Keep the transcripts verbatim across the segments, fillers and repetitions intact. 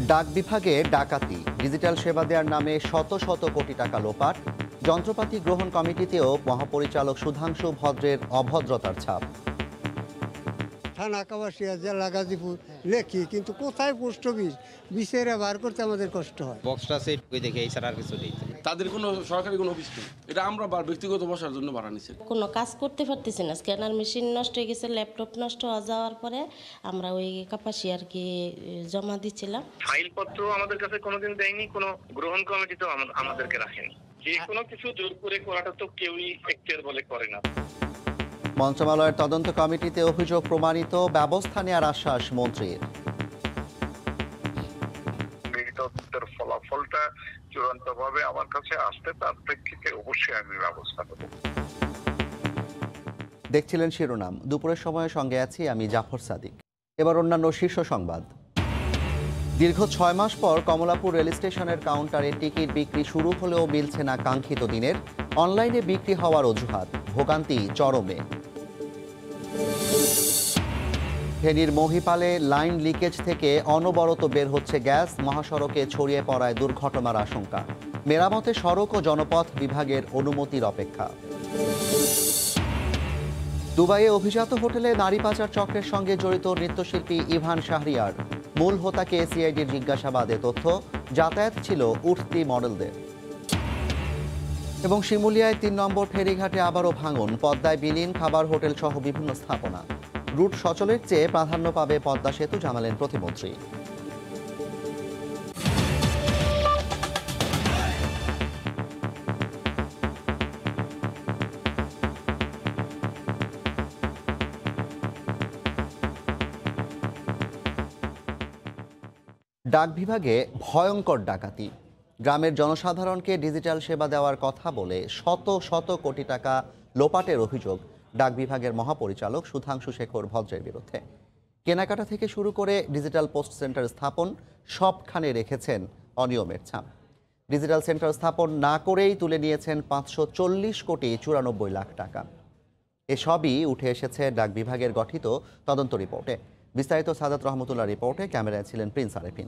ডাক বিভাগে ডাকাতি, ডিজিটাল সেবা দেওয়ার নামে শত শত কোটি টাকা লোপাট। যন্ত্রপাতি গ্রহণ কমিটিতেও মহাপরিচালক সুধাংশু ভদ্রের অভদ্রতার ছাপ। থানা কাবাসিয়া জেলা গাজীপুর লেখি, কিন্তু কোথায় পোস্ট অফিস বিচেরা বার করতে আমাদের কষ্ট হয়। বক্সটা সেট করে দেখে এই ছাড়া আর কিছু নেই। তাদের কোনো সরকারি কোনো অফিস নেই, এটা আমরা ব্যক্তিগত বসার জন্য ভাড়া নিছি। কোনো কাজ করতে পারতেছি না, স্ক্যানার মেশিন নষ্ট হয়ে গেছে, ল্যাপটপ নষ্ট হয়ে যাওয়ার পরে আমরা ওই কাপাসিয়ারকে জমা দিচ্ছিলাম। ফাইলপত্র আমাদের কাছে কোনোদিন দেয়নি, কোনো গ্রহণ কমিটিতেও আমাদেরকে রাখেনি। যে কোনো কিছু জোর করে করাটা তো কেউই এখতিয়ার বলে করে না। মন্ত্রণালয়ের তদন্ত কমিটিতে অভিযোগ প্রমাণিত, ব্যবস্থা নেওয়ার আশ্বাস মন্ত্রীর। তদন্তের ফলাফলটা চূড়ান্তভাবে আমার কাছে আসতে, তার প্রেক্ষিতে অবশ্যই আমি ব্যবস্থা নেব। দেখছিলেন শিরোনাম, দুপুরের সময় সঙ্গে আছি আমি জাফর সাদিক। এবার অন্যান্য শীর্ষ সংবাদ। দীর্ঘ ছয় মাস পর কমলাপুর রেল স্টেশনের কাউন্টারে টিকিট বিক্রি শুরু হলেও মিলছে না কাঙ্ক্ষিত দিনের। অনলাইনে বিক্রি হওয়ার অজুহাত, ভোগান্তি চরমে। ফেনীর মহিপালে লাইন লিকেজ থেকে অনবরত বের হচ্ছে গ্যাস, মহাসড়কে ছড়িয়ে পড়ায় দুর্ঘটনার আশঙ্কা। মেরামতে সড়ক ও জনপথ বিভাগের অনুমতির অপেক্ষা। দুবাইয়ে অভিজাত হোটেলে নারী পাচার চক্রের সঙ্গে জড়িত নৃত্যশিল্পী ইভান শাহরিয়ার। মূল হোতাকে সিআইডির জিজ্ঞাসাবাদে তথ্য, যাতায়াত ছিল উঠতি মডেলদের। এবং শিমুলিয়ায় তিন নম্বর ফেরিঘাটে আবারও ভাঙন, পদ্মায় বিলীন খাবার হোটেল সহ বিভিন্ন স্থাপনা। রুট সচলের চেয়ে প্রাধান্য পাবে পদ্মা সেতু, জানালেন প্রতিমন্ত্রী। ডাক বিভাগে ভয়ঙ্কর ডাকাতি। গ্রামের জনসাধারণকে ডিজিটাল সেবা দেওয়ার কথা বলে শত শত কোটি টাকা লোপাটের অভিযোগ ডাক বিভাগের মহাপরিচালক সুধাংশু শেখর ভদ্রের বিরুদ্ধে। কেনাকাটা থেকে শুরু করে ডিজিটাল পোস্ট সেন্টার স্থাপন সবখানে রেখেছেন অনিয়মের ছাপ। ডিজিটাল সেন্টার স্থাপন না করেই তুলে নিয়েছেন পাঁচশো চল্লিশ কোটি চুরানব্বই লাখ টাকা। এসবই উঠে এসেছে ডাক বিভাগের গঠিত তদন্ত রিপোর্টে। বিস্তারিত সাদাত রহমতুল্লাহ রিপোর্টে, ক্যামেরায় ছিলেন প্রিন্স আরেফিন।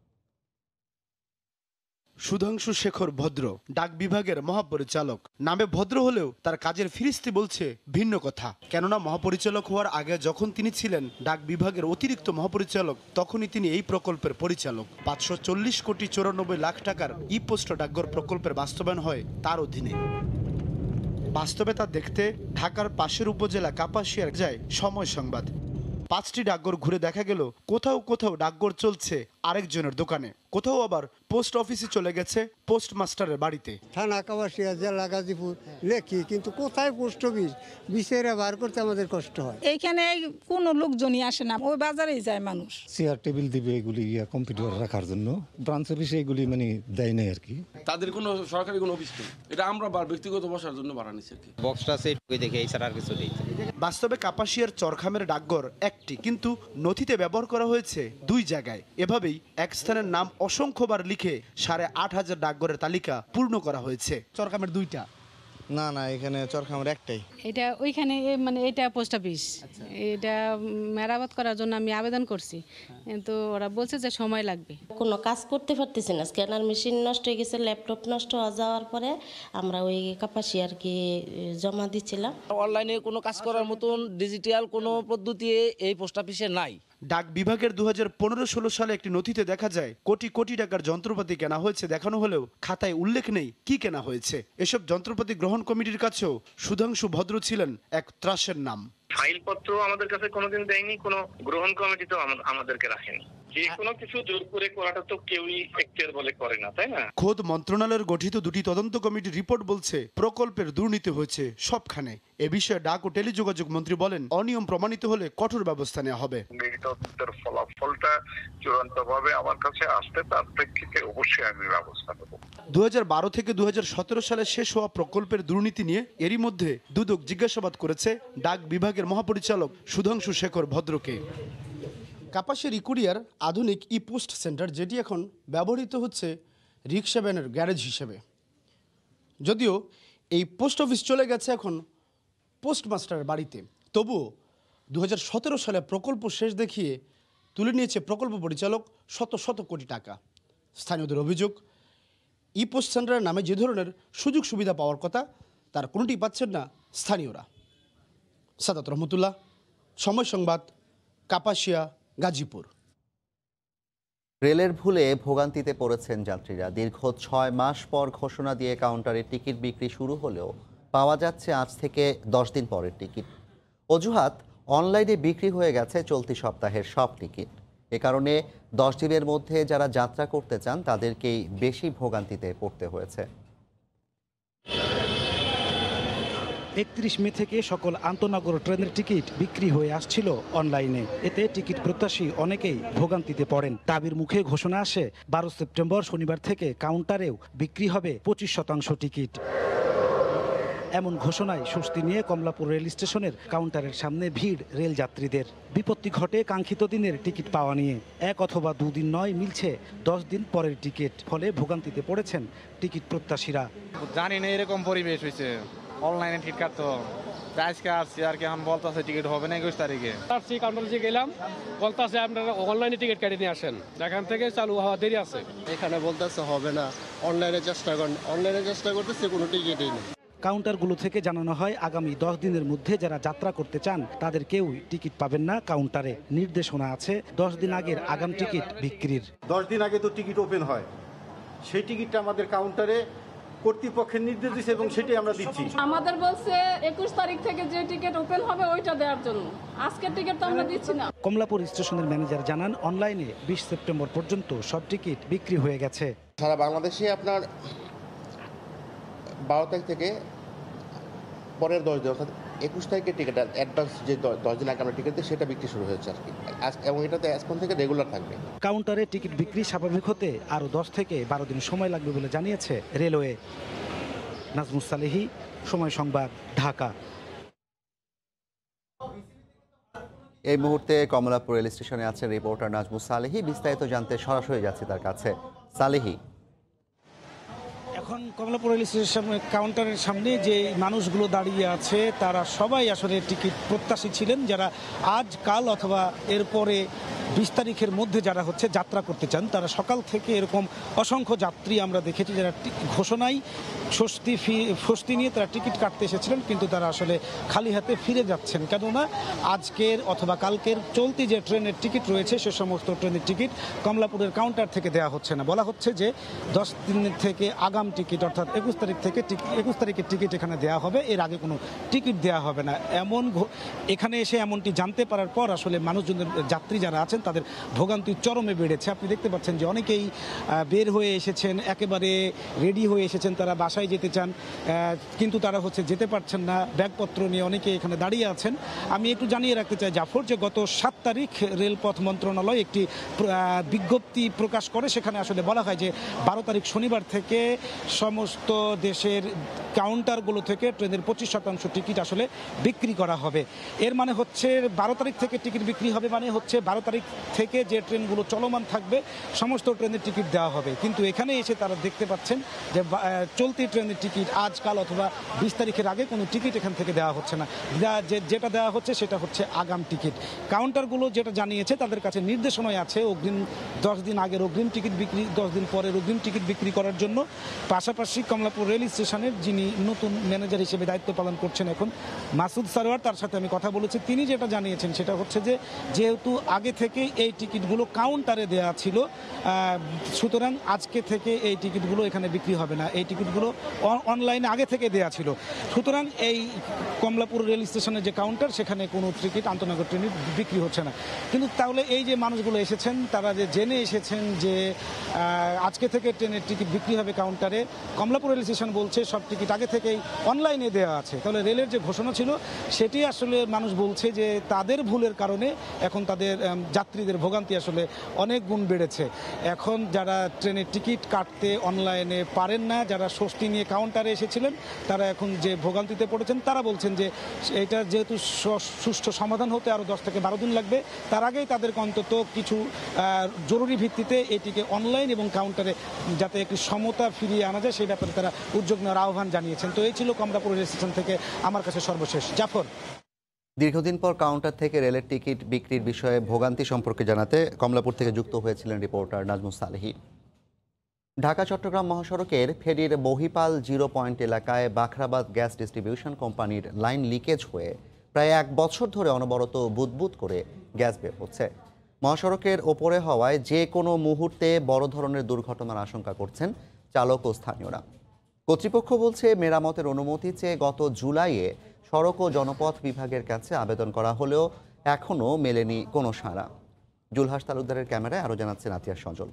সুধাংশু শেখর ভদ্র ডাক বিভাগের মহাপরিচালক। নামে ভদ্র হলেও তার কাজের ফিরিস্তি বলছে ভিন্ন কথা। কেননা মহাপরিচালক হওয়ার আগে যখন তিনি ছিলেন ডাক বিভাগের অতিরিক্ত মহাপরিচালক, তখনই তিনি এই প্রকল্পের পরিচালক। পাঁচশো চল্লিশ কোটি চৌরানব্বই লাখ টাকার ই পোস্ট ডাকঘর প্রকল্পের বাস্তবায়ন হয় তার অধীনে। বাস্তবে তা দেখতে ঢাকার পাশের উপজেলা কাপাসিয়ার যায় সময় সংবাদ। পাঁচটি ডাকঘর ঘুরে দেখা গেল কোথাও কোথাও ডাকঘর চলছে আরেকজনের দোকানে, কোথাও আবার পোস্ট অফিসে চলে গেছে পোস্ট মাস্টারের বাড়িতে। থানা কাবাসিয়া জেলা গাজীপুর লেখি, কিন্তু কোথায় পোস্ট অফিস বিচেরা বার করতে আমাদের কষ্ট হয়। এইখানে কোনো লোকজনই আসে না, ওই বাজারেই যায় মানুষ। চেয়ার টেবিল দিবে এগুলি কম্পিউটার রাখার জন্য, ব্রাঞ্চ অফিসে এগুলি মানে দেয় নাই আর কি। তাদের কোনো সরকারি কোনো অফিস নেই, এটা আমরা ব্যক্তিগত বসার জন্য ভাড়া নিছি। বক্সটা সেট করে দেখে এই ছাড়া আর কিছু নেই। বাস্তবে কাপাসিয়ার চরখামের ডাকঘর একটি, কিন্তু নথিতে ব্যবহার করা হয়েছে দুই জায়গায়। এভাবেই এক স্থানের নাম অসংখ্যবার লিখে সাড়ে আট হাজার ডাকঘরের তালিকা পূর্ণ করা হয়েছে। চরখামের দুইটা না না এখানে চরখামের একটাই। এটা ওইখানে মানে এটা পোস্ট অফিস, এটা মেরামত করার জন্য আমি আবেদন করছি, কিন্তু ওরা বলছে যে সময় লাগবে। কোনো কাজ করতে পারতেছি না, স্ক্যানার মেশিন নষ্ট হয়ে গেছে, ল্যাপটপ নষ্ট হয়ে যাওয়ার পরে আমরা ওই কাপাসিয়ারকে জমা দিচ্ছিলাম। অনলাইনে কোনো কাজ করার মতন ডিজিটাল কোনো পদ্ধতি এই পোস্ট অফিসে নাই। ডাক বিভাগের দু হাজার পনেরো ষোলো সালে একটি নথিতে দেখা যায় কোটি কোটি টাকার যন্ত্রপাতি কেনা হয়েছে দেখানো হলেও খাতায় উল্লেখ নেই কি কেনা হয়েছে। এসব যন্ত্রপাতি গ্রহণ কমিটির কাছেও সুধাংশু ভদ্র ছিলেন এক ত্রাসের নাম। ফাইলপত্র আমাদের কাছে কোনোদিন দেয়নি, কোনো গ্রহণ কমিটিতেও আমাদেরকে রাখেনি। যে কোনো কিছু জোর করে করাটা তো কেউই এখতিয়ার বলে করে না, তাই না? খোদ মন্ত্রণালয়ের গঠিত দুটি তদন্ত কমিটির রিপোর্ট বলছে প্রকল্পের দুর্নীতি হয়েছে সবখানে। এ বিষয়ে ডাক ও টেলিযোগাযোগ মন্ত্রী বলেন, অনিয়ম প্রমাণিত হলে কঠোর ব্যবস্থা নেওয়া হবে। তদন্তের ফলাফলটা চূড়ান্তভাবে আমার কাছে আসতে, তার প্রেক্ষিতে অবশ্যই আমি ব্যবস্থা নেব। দু হাজার বারো থেকে দু হাজার সতেরো সালে শেষ হওয়া প্রকল্পের দুর্নীতি নিয়ে এরই মধ্যে দুদক জিজ্ঞাসাবাদ করেছে ডাক বিভাগের মহাপরিচালক সুধাংশু শেখর ভদ্রকে। কাপাসিয়ার ইকুরিয়ার আধুনিক ই পোস্ট সেন্টার, যেটি এখন ব্যবহৃত হচ্ছে রিক্সা ভ্যানের গ্যারেজ হিসেবে। যদিও এই পোস্ট অফিস চলে গেছে এখন পোস্টমাস্টারের বাড়িতে, তবুও দু হাজার সতেরো সালে প্রকল্প শেষ দেখিয়ে তুলে নিয়েছে প্রকল্প পরিচালক শত শত কোটি টাকা। স্থানীয়দের অভিযোগ, ই পোস্ট সেন্টারের নামে যে ধরনের সুযোগ সুবিধা পাওয়ার কথা তার কোনোটি পাচ্ছেন না স্থানীয়রা। সাদাত রহমতুল্লাহ, সময় সংবাদ, কাপাসিয়া, গাজীপুর। রেলের ভুলে ভোগান্তিতে পড়েছেন যাত্রীরা। দীর্ঘ ছয় মাস পর ঘোষণা দিয়ে কাউন্টারে টিকিট বিক্রি শুরু হলেও পাওয়া যাচ্ছে আজ থেকে দশ দিন পরের টিকিট। অজুহাত, অনলাইনে বিক্রি হয়ে গেছে চলতি সপ্তাহের সব টিকিট। এ কারণে দশ দিনের মধ্যে যারা যাত্রা করতে চান তাদেরকেই বেশি ভোগান্তিতে পড়তে হয়েছে। একত্রিশ মে থেকে সকল আন্তনগর ট্রেনের টিকিট বিক্রি হয়ে আসছিল অনলাইনে। এতে টিকিট প্রত্যাশী অনেকেই ভোগান্তিতে পড়েন। দাবির মুখে ঘোষণা আসে বারো সেপ্টেম্বর শনিবার থেকে কাউন্টারেও বিক্রি হবে পঁচিশ শতাংশ টিকিট। এমন ঘোষণায় স্বস্তি নিয়ে কমলাপুর রেল স্টেশনের কাউন্টারের সামনে ভিড় রেল যাত্রীদের। বিপত্তি ঘটে কাঙ্ক্ষিত দিনের টিকিট পাওয়া নিয়ে। এক অথবা দুদিন নয়, মিলছে দশ দিন পরের টিকিট। ফলে ভোগান্তিতে পড়েছেন টিকিট প্রত্যাশীরা। জানি না এরকম পরিবেশ হয়েছে, অনলাইনে টিকিট কাটতো আজকে আসছি আর কি এখন বলতেছে টিকিট হবে না একুশ তারিখে। আসছি কাউন্টারে যে গেলাম বলতেছে আপনারা অনলাইনে টিকিট কেটে নিয়ে আসেন, এখান থেকে চালু হওয়া দেরি আছে। এখানে বলতেছে হবে না, অনলাইনে চেষ্টা করেন, অনলাইনে চেষ্টা করতেছে কোনো টিকিটই নেই। কাউন্টারগুলো থেকে জানানো হয় আগামী দশ দিনের মধ্যে যারা যাত্রা করতে চান তাদের কেউই টিকিট পাবেন না কাউন্টারে। নির্দেশনা আছে দশ দিন আগের আগাম টিকিট বিক্রির। দশ দিন আগে তো টিকিট ওপেন হয়, সেই টিকিটটা আমাদের কাউন্টারে কর্তৃপক্ষের নির্দেশ দিচ্ছে এবং সেটাই আমরা দিচ্ছি। আমাদের বলছে একুশ তারিখ থেকে যে টিকিট ওপেন হবে ওইটা দেওয়ার জন্য, আজকের টিকিট তো আমরা দিচ্ছি না। কমলাপুর স্টেশনের ম্যানেজার জানান অনলাইনে বিশ সেপ্টেম্বর পর্যন্ত সব টিকিট বিক্রি হয়ে গেছে। সারা বাংলাদেশে আপনার বারো তারিখ থেকে পরের দশ দিন অর্থাৎ একুশ তারিখের টিকিট অ্যাডভান্স যে দশ দিন আগে আমরা টিকিট দিই সেটা বিক্রি শুরু হয়েছে আর কি, এবং এটাতে এখন থেকে রেগুলার থাকবে। কাউন্টারে টিকিট বিক্রি স্বাভাবিক হতে আরও দশ থেকে বারো দিন সময় লাগবে বলে জানিয়েছে রেলওয়ে। নাজমুস সালেহী, সময় সংবাদ, ঢাকা। এই মুহূর্তে কমলাপুর রেল স্টেশনে আছে রিপোর্টার নাজমুস সালেহী। বিস্তারিত জানতে সরাসরি যাচ্ছি তার কাছে। সালেহী, এখন কমলাপুর রেল স্টেশনের কাউন্টারের সামনে যে মানুষগুলো দাঁড়িয়ে আছে তারা সবাই আসলে টিকিট প্রত্যাশী ছিলেন, যারা আজ কাল অথবা এরপরে বিশ তারিখের মধ্যে যারা হচ্ছে যাত্রা করতে চান। তারা সকাল থেকে এরকম অসংখ্য যাত্রী আমরা দেখেছি যারা ঘোষণায় স্বস্তি ফি স্বস্তি নিয়ে তারা টিকিট কাটতে এসেছিলেন, কিন্তু তারা আসলে খালি হাতে ফিরে যাচ্ছেন। কেননা আজকের অথবা কালকের চলতি যে ট্রেনের টিকিট রয়েছে সে সমস্ত ট্রেনের টিকিট কমলাপুরের কাউন্টার থেকে দেওয়া হচ্ছে না। বলা হচ্ছে যে দশ দিন থেকে আগাম টিকিট অর্থাৎ একুশ তারিখ থেকে একুশ তারিখের টিকিট এখানে দেওয়া হবে, এর আগে কোনো টিকিট দেওয়া হবে না। এমন এখানে এসে এমনটি জানতে পারার পর আসলে মানুষজনের যাত্রী যারা আছেন তাদের ভোগান্তি চরমে বেড়েছে। আপনি দেখতে পাচ্ছেন যে অনেকেই বের হয়ে এসেছেন, একেবারে রেডি হয়ে এসেছেন, তারা বাসায় যেতে চান কিন্তু তারা হচ্ছে যেতে পারছেন না, ব্যাগপত্র নিয়ে অনেকে এখানে দাঁড়িয়ে আছেন। আমি একটু জানিয়ে রাখতে চাই জাফর যে গত সাত তারিখ রেলপথ মন্ত্রণালয় একটি বিজ্ঞপ্তি প্রকাশ করে, সেখানে আসলে বলা হয় যে বারো তারিখ শনিবার থেকে সমস্ত দেশের কাউন্টারগুলো থেকে ট্রেনের পঁচিশ শতাংশ টিকিট আসলে বিক্রি করা হবে। এর মানে হচ্ছে বারো তারিখ থেকে টিকিট বিক্রি হবে, মানে হচ্ছে বারো তারিখ থেকে যে ট্রেনগুলো চলমান থাকবে সমস্ত ট্রেনের টিকিট দেওয়া হবে। কিন্তু এখানে এসে তারা দেখতে পাচ্ছেন যে চলতি ট্রেনের টিকিট আজকাল অথবা বিশ তারিখের আগে কোনো টিকিট এখান থেকে দেওয়া হচ্ছে না। যেটা দেওয়া হচ্ছে সেটা হচ্ছে আগাম টিকিট। কাউন্টারগুলো যেটা জানিয়েছে তাদের কাছে নির্দেশনায় আছে অগ্রিম দশ দিন আগের অগ্রিম টিকিট বিক্রি, দশ দিন পরের অগ্রিম টিকিট বিক্রি করার জন্য। পাশাপাশি কমলাপুর রেল স্টেশনের যিনি নতুন ম্যানেজার হিসেবে দায়িত্ব পালন করছেন এখন মাসুদ সারোয়ার, তার সাথে আমি কথা বলেছি। তিনি যেটা জানিয়েছেন সেটা হচ্ছে যে যেহেতু আগে থেকে এই টিকিটগুলো কাউন্টারে দেওয়া ছিল, সুতরাং আজকে থেকে এই টিকিটগুলো এখানে বিক্রি হবে না। এই টিকিটগুলো অনলাইনে আগে থেকে দেওয়া ছিল, সুতরাং এই কমলাপুর রেল স্টেশনের যে কাউন্টার সেখানে কোনো টিকিট আন্তনগর ট্রেনের বিক্রি হচ্ছে না। কিন্তু তাহলে এই যে মানুষগুলো এসেছেন তারা যে জেনে এসেছেন যে আজকে থেকে ট্রেনের টিকিট বিক্রি হবে কাউন্টারে, কমলাপুর রেল স্টেশন বলছে সব টিকিট আগে থেকেই অনলাইনে দেওয়া আছে, তাহলে রেলের যে ঘোষণা ছিল সেটি আসলে মানুষ বলছে যে তাদের ভুলের কারণে এখন তাদের যাত্রীদের ভোগান্তি আসলে অনেক গুণ বেড়েছে। এখন যারা ট্রেনের টিকিট কাটতে অনলাইনে পারেন না, যারা স্বস্তি নিয়ে কাউন্টারে এসেছিলেন, তারা এখন যে ভোগান্তিতে পড়েছেন, তারা বলছেন যে এটা যেহেতু সুষ্ঠু সমাধান হতে আরও দশ থেকে বারো দিন লাগবে, তার আগেই তাদেরকে অন্তত কিছু জরুরি ভিত্তিতে এটিকে অনলাইন এবং কাউন্টারে যাতে একটি সমতা ফিরিয়ে আনা যায় সেই ব্যাপারে তারা উদ্যোগ নেওয়ার আহ্বান জানিয়েছেন। তো এই ছিল কমলাপুর রেল স্টেশন থেকে আমার কাছে সর্বশেষ। জাফর। দীর্ঘদিন পর কাউন্টার থেকে রেলের টিকিট বিক্রির বিষয়ে ভোগান্তি সম্পর্কে জানাতে কমলাপুর থেকে যুক্ত হয়েছিলেন রিপোর্টার নাজমুস সালেহী। ঢাকা চট্টগ্রাম মহাসড়কের ফেরির বহিপাল জিরো পয়েন্ট এলাকায় বাখরাবাদ গ্যাস ডিস্ট্রিবিউশন কোম্পানির লাইন লিকেজ হয়ে প্রায় এক বছর ধরে অনবরত বুদবুদ করে গ্যাস বের হচ্ছে। মহাসড়কের ওপরে হওয়ায় যে কোনো মুহূর্তে বড় ধরনের দুর্ঘটনার আশঙ্কা করছেন চালক ও স্থানীয়রা। কর্তৃপক্ষ বলছে, মেরামতের অনুমতি চেয়ে গত জুলাইয়ে সড়ক ও জনপথ বিভাগের কাছে আবেদন করা হলেও এখনও মেলেনি কোনো সাড়া। জুলহাস তালুকদারের ক্যামেরায় আরও জানাচ্ছেন আতিয়ার সজল।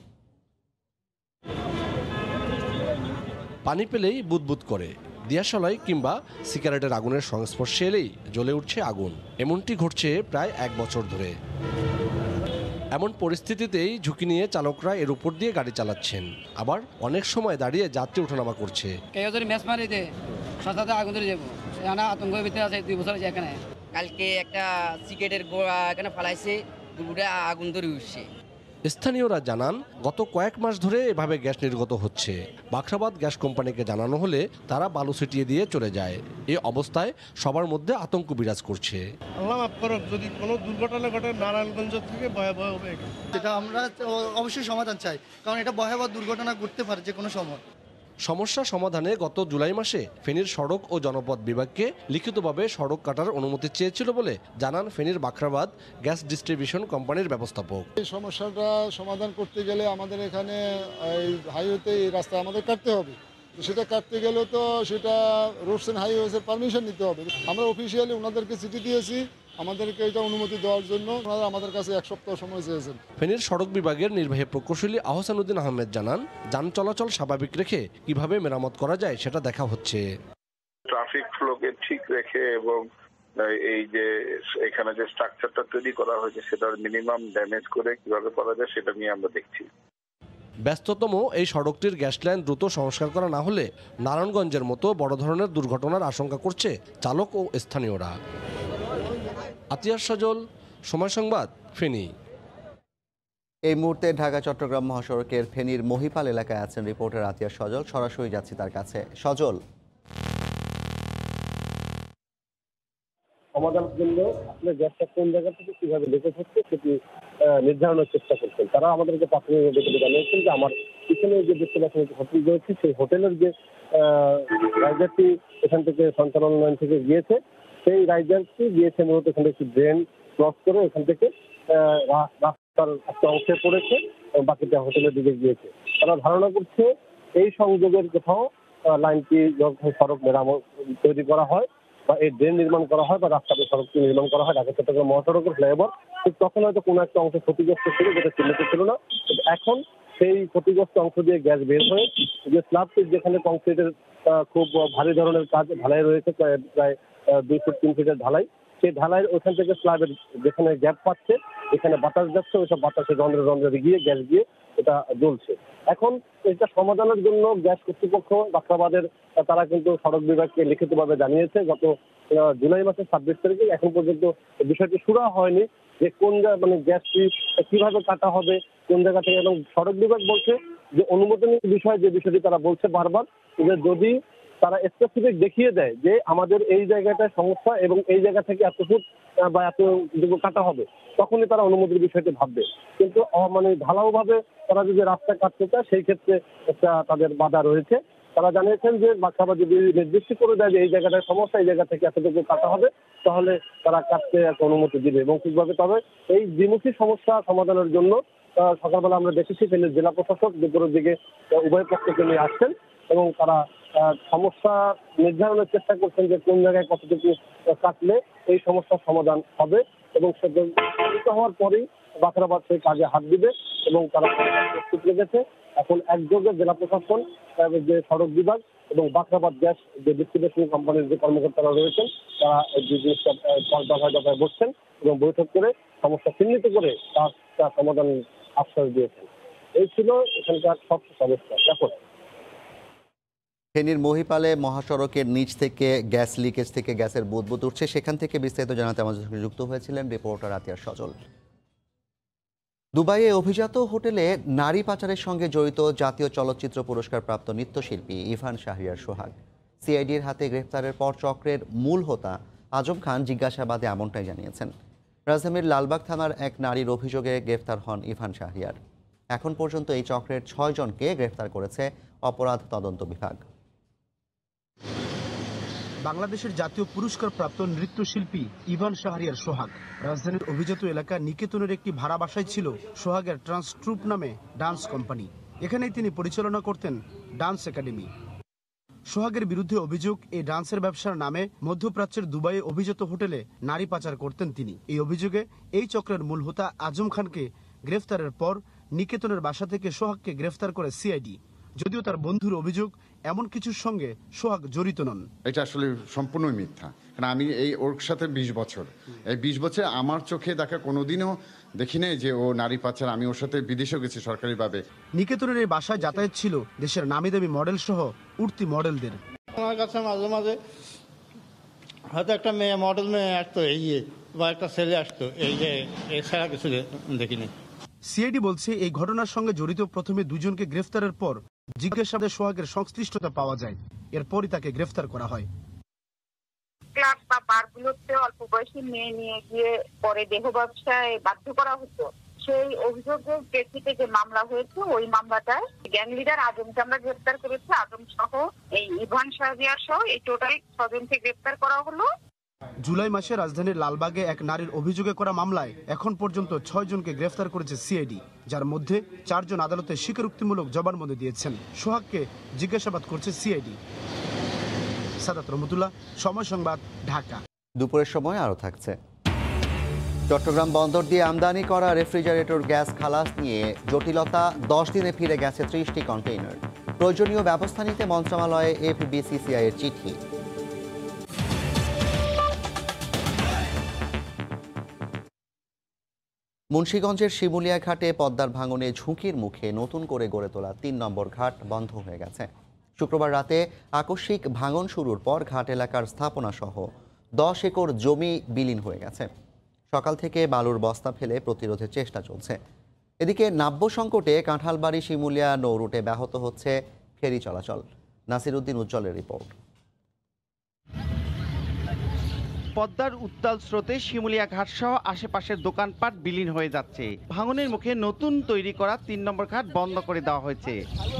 পানি পেলেই বুদবুদ করে, দিয়াশলাই কিংবা সিগারেটের আগুনের সংস্পর্শে এলেই জ্বলে উঠছে আগুন। এমনটি ঘটছে প্রায় এক বছর ধরে। এমন পরিস্থিতিতেই ঝুঁকি নিয়ে চালকরা এর উপর দিয়ে গাড়ি চালাচ্ছেন, আবার অনেক সময় দাঁড়িয়ে যাত্রী ওঠানামা করছে। কেউ যদি ম্যাচ মারি দেয় সাথে আগুন ধরে যাবো, আতঙ্কের ভিতরে আছে দুই বছর আছে এখানে। কালকে একটা সিগারেটের গোড়া এখানে ফালাইছে, দুপুরে আগুন ধরে উঠছে। স্থানীয়রা জানান, গত কয়েক মাস ধরে এভাবে গ্যাস নির্গত হচ্ছে। বাখরাবাদ গ্যাস কোম্পানিকে জানানো হলে তারা বালু ছিটিয়ে দিয়ে চলে যায়। এই অবস্থায় সবার মধ্যে আতঙ্ক বিরাজ করছে। আল্লাহ মাফ করুক, যদি কোনো দুর্ঘটনা ঘটে নারায়ণগঞ্জ থেকে ভয়াবহ হবে। এটা আমরা অবশ্যই সমাধান চাই, কারণ এটা ভয়াবহ দুর্ঘটনা ঘটতে পারে যে কোনো সময়। সমস্যা সমাধানে গত জুলাই মাসে ফেনীর সড়ক ও জনপথ বিভাগকে লিখিতভাবে সড়ক কাটার অনুমতি চেয়েছিল বলে জানান ফেনীর বাখরাবাদ গ্যাস ডিস্ট্রিবিউশন কোম্পানির ব্যবস্থাপক। এই সমস্যাটা সমাধান করতে গেলে আমাদের এখানে এই হাইওয়েতে এই রাস্তা আমাদের কাটতে হবে। সেটা কাটতে গেলে তো সেটা রোডস অ্যান্ড হাইওয়েজের পারমিশন নিতে হবে। আমরা অফিসিয়ালি ওনাদেরকে চিঠি দিয়েছি আমাদেরকে এটা অনুমতি দেওয়ার জন্য। ওনারা আমাদের কাছে এক সপ্তাহ সময় চেয়েছেন। ফেনীর সড়ক বিভাগের নির্বাহী প্রকৌশলী আহসানুদ্দিন আহমেদ জানান, যান চলাচল স্বাভাবিক রেখে কিভাবে মেরামত করা যায় সেটা দেখা হচ্ছে। ট্রাফিক ফ্লোকে ঠিক রেখে এবং এই যে এখানে যে স্ট্রাকচারটা তৈরি করা হয়েছে সেটার মিনিমাম ড্যামেজ করে কিভাবে করা যায় সেটা নিয়ে আমরা দেখছি। ব্যস্ততম এই সড়কটির গ্যাস লাইন দ্রুত সংস্কার করা না হলে নারায়ণগঞ্জের মতো বড় ধরনের দুর্ঘটনার আশঙ্কা করছে চালক ও স্থানীয়রা। আতিয়ার সজল, সময় সংবাদ, ফেনী। এই মুহূর্তে ঢাকা চট্টগ্রাম মহাসড়কের ফেনীর মহিপাল এলাকায় আছেন রিপোর্টার আতিয়ার সজল। সরাসরি যাচ্ছি তার কাছে। সজল, সমাধানের জন্য আসলে গ্যাসটা কোন জায়গা থেকে কিভাবে লিকেজ হচ্ছে সেটি নির্ধারণের চেষ্টা করছেন। তারা আমাদেরকে প্রাথমিকভাবে জানিয়েছেন যে আমার পিছনে যে দেখতে পাচ্ছেন হোটেল রয়েছে, সেই হোটেলের যে রাইজারটি এখান থেকে সঞ্চালন লাইন থেকে গিয়েছে, সেই রাইজারটি গিয়েছে মূলত এখানে একটি ড্রেন ক্রস করে এখান থেকে রাস্তার একটা অংশে পড়েছে এবং বাকিটা হোটেলের দিকে গিয়েছে। তারা ধারণা করছে এই সংযোগের কোথাও লাইনটি যখন সড়ক মেরামত তৈরি করা হয় বা এই ড্রেন নির্মাণ করা হয় বা রাস্তাতে সড়কটি নির্মাণ করা হয় ঢাকা চট্টগ্রাম মহাসড়কের ফ্লাইওভার, ঠিক তখন হয়তো কোনো একটা অংশ ক্ষতিগ্রস্ত ছিল যেটা চিহ্নিত ছিল না। এখন সেই ক্ষতিগ্রস্ত অংশ দিয়ে গ্যাস বের হয়ে যে স্ল্যাবটি, যেখানে কংক্রিটের খুব ভারী ধরনের কাজ ঢালাই রয়েছে, প্রায় প্রায় দুই ফুট তিন ফিটের ঢালাই, সেই ঢালাইয়ের ওখান থেকে স্ল্যাবের যেখানে গ্যাপ পাচ্ছে, যেখানে বাতাস যাচ্ছে, ওইসব বাতাসে রন্ধ্রে রন্ধ্রে গিয়ে গ্যাস গিয়ে এটা জ্বলছে। এখন এটা সমাধানের জন্য গ্যাস কর্তৃপক্ষ বাখরাবাদের তারা কিন্তু সড়ক বিভাগকে লিখিতভাবে জানিয়েছে গত জুলাই মাসের ছাব্বিশ তারিখে। এখন পর্যন্ত বিষয়টি সুরা হয়নি যে কোন মানে গ্যাসটি কিভাবে কাটা হবে, কোন জায়গা থেকে। এবং সড়ক বিভাগ বলছে যে অনুমোদনের বিষয় যে বিষয়টি তারা বলছে বারবার, যে যদি তারা স্পেসিফিক দেখিয়ে দেয় যে আমাদের এই জায়গাটায় সমস্যা এবং এই জায়গা থেকে এত ফুট বা এত কাটা হবে, তখনই তারা অনুমতির বিষয়টি ভাববে। কিন্তু মানে ঢালাওভাবে তারা যদি রাস্তা কাটতে চায় সেই ক্ষেত্রে একটা তাদের বাধা রয়েছে। তারা জানিয়েছেন যে বাখরাবাদ যদি নির্দিষ্ট করে দেয় যে এই জায়গাটায় সমস্যা, এই জায়গা থেকে এতটুকু কাটা হবে, তাহলে তারা কাটতে একটা অনুমতি দিবে এবং ঠিকভাবে। তবে এই দ্বিমুখী সমস্যা সমাধানের জন্য সকালবেলা আমরা দেখেছি ফেনীর জেলা প্রশাসক দুপুরের দিকে উভয় পক্ষকে নিয়ে আসছেন এবং তারা সমস্যা নির্ধারণের চেষ্টা করছেন যে কোন জায়গায় কতটুকু কাটলে এই সমস্যার সমাধান হবে এবং সেটা হওয়ার পরেই বাখরাবাদ সেই কাজে হাত দিবে এবং তারা প্রস্তুত রেখেছে। এখন একযোগে জেলা প্রশাসন, যে সড়ক বিভাগ এবং বাখরাবাদ গ্যাস যে ডিস্ট্রিবিউশন কোম্পানির যে কর্মকর্তারা রয়েছেন, তারা এই জিনিসটা দফায় দফায় বসছেন এবং বৈঠক করে সমস্যা চিহ্নিত করে তার সমাধান আশ্বাস দিয়েছেন। এই ছিল এখানকার সবশেষ অবস্থা। দেখো, ফেনীর মহিপালে মহাসড়কের নিচ থেকে গ্যাস লিকেজ থেকে গ্যাসের বুদবুদ উঠছে, সেখান থেকে বিস্তারিত জানাতে আমাদের সঙ্গে যুক্ত হয়েছিলেন রিপোর্টার আতিয়ার সজল। দুবাইয়ে অভিজাত হোটেলে নারী পাচারের সঙ্গে জড়িত জাতীয় চলচ্চিত্র পুরস্কার প্রাপ্ত নৃত্যশিল্পী ইভান শাহরিয়ার সোহাগ সিআইডির হাতে গ্রেফতারের পর চক্রের মূল হোতা আজম খান জিজ্ঞাসাবাদে এমনটাই জানিয়েছেন। রাজধানীর লালবাগ থানার এক নারীর অভিযোগে গ্রেফতার হন ইভান শাহরিয়ার। এখন পর্যন্ত এই চক্রের ছয় জনকে গ্রেফতার করেছে অপরাধ তদন্ত বিভাগ। বাংলাদেশের জাতীয় পুরস্কার প্রাপ্ত নৃত্যশিল্পী ইভান শাহরিয়ার সোহাগ রাজধানীর অভিজাত এলাকা নিকেতনের একটি ভাড়া বাসায় ছিল সোহাগের ট্রান্স ট্রুপ নামে ডান্স কোম্পানি। এখানেই তিনি পরিচালনা করতেন ডান্স একাডেমি। সোহাগের বিরুদ্ধে অভিযোগ, এই ডান্সের ব্যবসার নামে মধ্যপ্রাচ্যের দুবাইয়ে অভিজাত হোটেলে নারী পাচার করতেন তিনি। এই অভিযোগে এই চক্রের মূল হোতা আজম খানকে গ্রেফতারের পর নিকেতনের বাসা থেকে সোহাগকে গ্রেফতার করে সিআইডি। যদিও তার বন্ধুর অভিযোগ এমন কিছুর সঙ্গে সোহাগ জড়িত নন। এটা আসলে সম্পূর্ণই মিথ্যা, কারণ আমি এই ওর সাথে বিশ বছর এই বিশ বছর আমার চোখে দেখা কোনোদিনও দেখি নাই যে ও নারী পাচার। আমি ওর সাথে বিদেশেও গেছি সরকারিভাবে। নিকেতনের এই বাসায় যাতায়াত ছিল দেশের নামি দামি মডেল সহ উঠতি মডেলদের। আমার কাছে মাঝে মাঝে হয়তো একটা মেয়ে মডেল মেয়ে আসতো, এই বা একটা ছেলে আসতো, এই যে এছাড়া কিছু দেখিনি। সিআইডি বলছে এই ঘটনার সঙ্গে জড়িত প্রথমে দুজনকে গ্রেফতারের পর জিজ্ঞাসাবাদে সোহাগের সংশ্লিষ্টতা পাওয়া যায়, এরপরই তাকে গ্রেফতার করা হয়। ক্লাব বা বারগুলোতে অল্প বয়সী মেয়ে নিয়ে গিয়ে পরে দেহ ব্যবসায় বাধ্য করা হতো, সেই অভিযোগের প্রেক্ষিতে যে মামলা হয়েছে ওই মামলাটায় গ্যাং লিডার আজমকে আমরা গ্রেফতার করেছি। আজম সহ এই ইভান শাহরিয়ার সহ এই টোটাল ছজনকে গ্রেফতার করা হলো। জুলাই মাসে রাজধানীর লালবাগে এক নারীর অভিযোগে করা মামলায় এখন পর্যন্ত ছয় জনকে গ্রেফতার করেছে সিআইডি, যার মধ্যে চারজন আদালতে স্বীকারোক্তিমূলক জবানবন্দি দিয়েছেন। সোহাগকে জিজ্ঞাসাবাদ করছে সিআইডি। সাদাত রহমতুল্লাহ, সময় সংবাদ, ঢাকা। দুপুরের সময় আরও থাকছে। চট্টগ্রাম বন্দর দিয়ে আমদানি করা রেফ্রিজারেটর গ্যাস খালাস নিয়ে জটিলতা, দশ দিনে ফিরে গেছে ত্রিশটি কন্টেইনার। প্রয়োজনীয় ব্যবস্থা নিতে মন্ত্রণালয়ে এফবিসিসিআই এর চিঠি। মুন্সিগঞ্জের শিমুলিয়া ঘাটে পদ্মার ভাঙনে ঝুঁকির মুখে নতুন করে গড়ে তোলা তিন নম্বর ঘাট বন্ধ হয়ে গেছে। শুক্রবার রাতে আকস্মিক ভাঙন শুরুর পর ঘাট এলাকার স্থাপনা সহ দশ একর জমি বিলীন হয়ে গেছে। সকাল থেকে বালুর বস্তা ফেলে প্রতিরোধের চেষ্টা চলছে। এদিকে নাব্য সংকটে কাঁঠালবাড়ি শিমুলিয়া নৌ রুটে ব্যাহত হচ্ছে ফেরি চলাচল। নাসির উদ্দিন উজ্জ্বলের রিপোর্ট। পদ্মার উত্তাল স্রোতে শিমুলিয়া ঘাট সহ আশেপাশের দোকানপাট বিলীন হয়ে যাচ্ছে। ভাঙনের মুখে নতুন তৈরি করা তিন নম্বর ঘাট বন্ধ করে দেওয়া হয়েছে।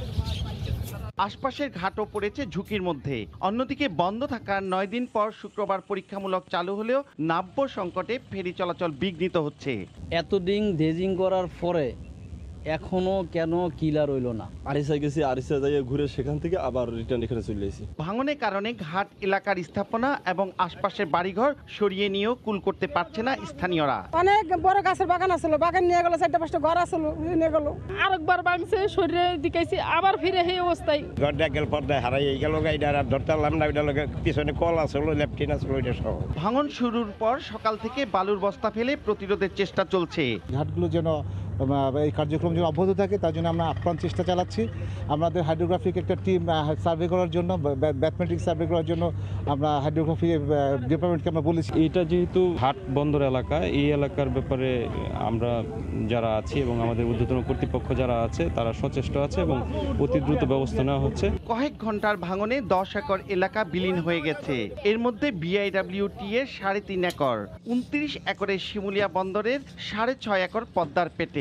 আশপাশের ঘাটও পড়েছে ঝুঁকির মধ্যে। অন্যদিকে বন্ধ থাকার নয় দিন পর শুক্রবার পরীক্ষামূলক চালু হলেও নাব্য সংকটে ফেরি চলাচল বিঘ্নিত হচ্ছে। এতদিন ড্রেজিং করার পরে এখনো কেন কিলার রইল না? আরিসা গেছি, আরিসা যাই ঘুরে সেখান থেকে আবার রিটার্ন এখানে চলে এসেছি। ভাঙনের কারণে ঘাট এলাকার স্থাপনা এবং আশপাশের বাড়িঘর সরিয়ে নিয়েও কুল করতে পারছে না স্থানীয়রা। অনেক বড় গাছের বাগান আছিল, বাগান নিয়ে গেল, চারটা পাঁচটা ঘর আছিল, নিয়ে গেল। আরেকবার ভাঙছে, সরিয়ে দিকেছি, আবার ফিরে সেই অবস্থায়। ঘরটা গেল, পর্দায় হারাই গেল, গাড়িটা আর ধরতে পারলাম না। ওইটা পিছনে কল আসলো, লেফটিন আসলো, ওইটা সহ। ভাঙন শুরুর পর সকাল থেকে বালুর বস্তা ফেলে প্রতিরোধের চেষ্টা চলছে। ঘাটগুলো যেন এই কার্যক্রম যেন অব্যাহত থাকে তার জন্য আমরা আপ্রাণ চেষ্টা চালাচ্ছি। আমাদের হাইড্রোগ্রাফিক একটা টিম সার্ভে করার জন্য, ম্যাথমেটিক্স সার্ভে করার জন্য আমরা হাইড্রোগ্রাফি ডিপার্টমেন্টকে আমরা বলেছি। এটা যেহেতু ঘাট বন্দর এলাকা, এই এলাকার ব্যাপারে আমরা যারা আছি এবং আমাদের ঊর্ধ্বতন কর্তৃপক্ষ যারা আছে তারা সচেষ্ট আছে এবং অতি দ্রুত ব্যবস্থা নেওয়া হচ্ছে। কয়েক ঘন্টার ভাঙনে দশ একর এলাকা বিলীন হয়ে গেছে। এর মধ্যে বিআইডব্লিউটি এর সাড়ে তিন একর, উনত্রিশ একরের শিমুলিয়া বন্দরের সাড়ে ছয় একর পদ্মার পেটে।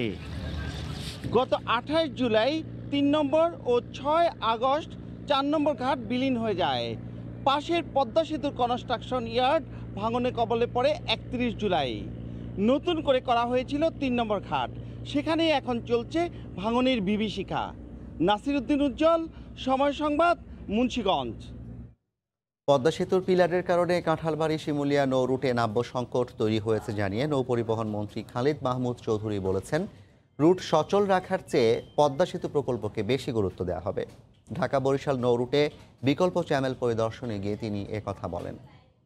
গত আঠাশ জুলাই তিন নম্বর ও ছয় আগস্ট চার নম্বর ঘাট বিলীন হয়ে যায়। পাশের পদ্মা সেতুর কনস্ট্রাকশন ইয়ার্ড ভাঙনে কবলে পড়ে একত্রিশ জুলাই। নতুন করে করা হয়েছিল তিন নম্বর ঘাট, সেখানেই এখন চলছে ভাঙনের বিভীষিকা। নাসির উদ্দিন উজ্জ্বল, সময় সংবাদ, মুন্সিগঞ্জ। পদ্মা সেতুর পিলারের কারণে কাঁঠালবাড়ি শিমুলিয়া নৌ রুটে নাব্য সংকট তৈরি হয়েছে জানিয়ে নৌ পরিবহন মন্ত্রী খালিদ মাহমুদ চৌধুরী বলেছেন, রুট সচল রাখার চেয়ে পদ্মা সেতু প্রকল্পকে বেশি গুরুত্ব দেওয়া হবে। ঢাকা বরিশাল নৌ রুটে বিকল্প চ্যানেল পরিদর্শনে গিয়ে তিনি একথা বলেন।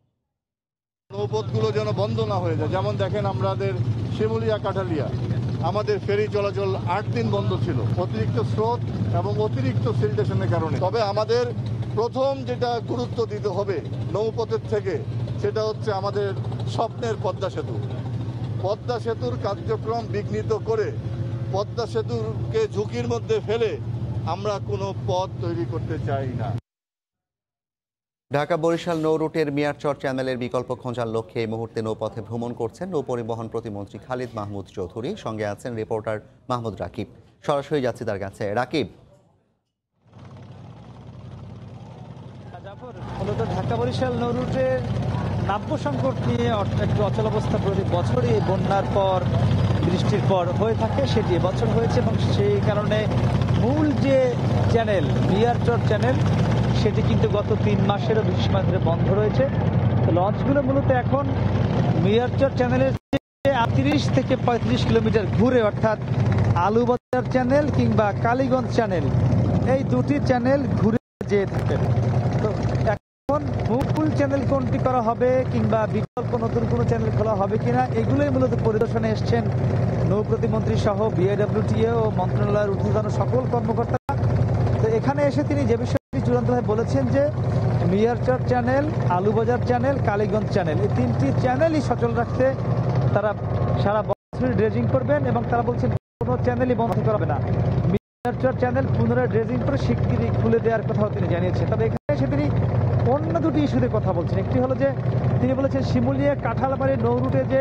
নৌপথগুলো যেন বন্ধ না হয়ে যায়। যেমন দেখেন আমাদের শিমুলিয়া কাঠালিয়া আমাদের ফেরি চলাচল আট দিন বন্ধ ছিল অতিরিক্ত স্রোত এবং অতিরিক্ত সিলটেশনের কারণে। তবে আমাদের প্রথম যেটা গুরুত্ব দিতে হবে নৌপথের থেকে, সেটা হচ্ছে আমাদের স্বপ্নের পদ্মা সেতু। পদ্মা সেতুর কার্যক্রম বিঘ্নিত করে পদ্মা সেতুকে ঝুঁকির মধ্যে ফেলে আমরা কোনো পথ তৈরি করতে চাই না। ঢাকা বরিশাল নৌ রুটের মিয়ারচর চ্যানেলের বিকল্প খোঁজার লক্ষ্যে এই মুহূর্তে নৌপথে ভ্রমণ করছেন নৌ পরিবহন প্রতিমন্ত্রী খালিদ মাহমুদ চৌধুরী। সঙ্গে আছেন রিপোর্টার মাহমুদ রাকিব। সরাসরি যাচ্ছি তার কাছে। রাকিব, মূলত ঢাকা বরিশাল নৌ রুটের নাব্য সংকট নিয়ে একটু অচলাবস্থা প্রতি বছরই বন্যার পর বৃষ্টির পর হয়ে থাকে, সেটি এবছর হয়েছে এবং সেই কারণে মূল যে চ্যানেল মিয়ারচর চ্যানেল সেটি কিন্তু গত তিন মাসেরও বেশি সময় ধরে বন্ধ রয়েছে। লঞ্চগুলো মূলত এখন মিয়ারচর চ্যানেলের তিরিশ থেকে পঁয়ত্রিশ কিলোমিটার ঘুরে, অর্থাৎ আলুবাজার চ্যানেল কিংবা কালীগঞ্জ চ্যানেল, এই দুটি চ্যানেল ঘুরে যেয়ে থাকেন। তো এখন মূল চ্যানেল কোনটি করা হবে কিংবা বিকল্প নতুন কোনো চ্যানেল খোলা হবে কিনা, এগুলোই মূলত পরিদর্শনে এসছেন নৌ প্রতিমন্ত্রী সহ বিআইডব্লিউটিএ ও মন্ত্রণালয়ের ঊর্ধ্বতন সকল কর্মকর্তা। তো এখানে এসে তিনি যে বিষয়টি চূড়ান্তভাবে বলেছেন যে Miarchar channel, Alubazar channel, Kaliganj channel, এই তিনটি চ্যানেলই সচল রাখতে তারা সারা বছর ড্রেজিং করবেন এবং তারা বলছেন কোনো চ্যানেলই বন্ধ করা হবে না। মিয়ারচর চ্যানেল পুনরায় ড্রেজিং করে শিগগিরই খুলে দেওয়ার কথাও তিনি জানিয়েছেন। তবে এখানে এসে তিনি অন্য দুটি ইস্যুতে কথা বলছেন। একটি হলো যে তিনি বলেছেন শিমুলিয়া কাঁঠালবাড়ি নৌ রুটে যে